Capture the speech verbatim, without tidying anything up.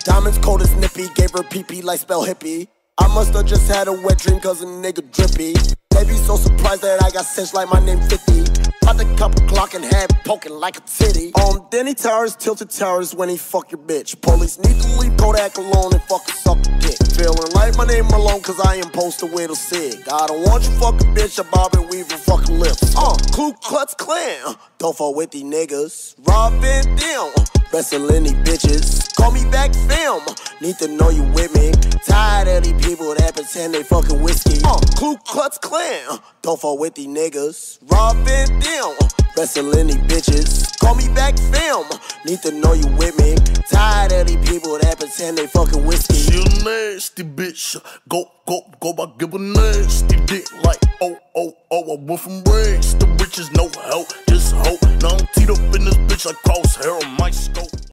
Diamonds cold as nippy, gave her pee-pee like spell hippie. I musta just had a wet dream cause a nigga drippy. They be so surprised that I got cinch like my name fifty. About the cup of clock and head poking like a titty. On Denny Towers, tilted towers when he fuck your bitch. Police need to leave Kodak alone and fucking suck a dick. Feeling like my name Malone cause I am posted with a cig. I don't want you fucking bitch, a bob and weave your fucking lips. Uh, Ku Klux Klan, don't fuck with these niggas. Rob Van Dam, wrestling these bitches. Call me back film, need to know you with me. Tired of these people that pretend they fucking whiskey. Uh, Ku Klux Klan, don't fuck with these niggas. Rob Van Dam, wrestling these bitches. Call me back film, need to know you with me. Tired of these people that pretend they fucking whiskey. She a nasty bitch, go, go, go, I give a nasty dick like, oh, oh, oh. I went from rags to riches, no help, just hope. Now I'm teed up in this bitch like crosshair on my scope.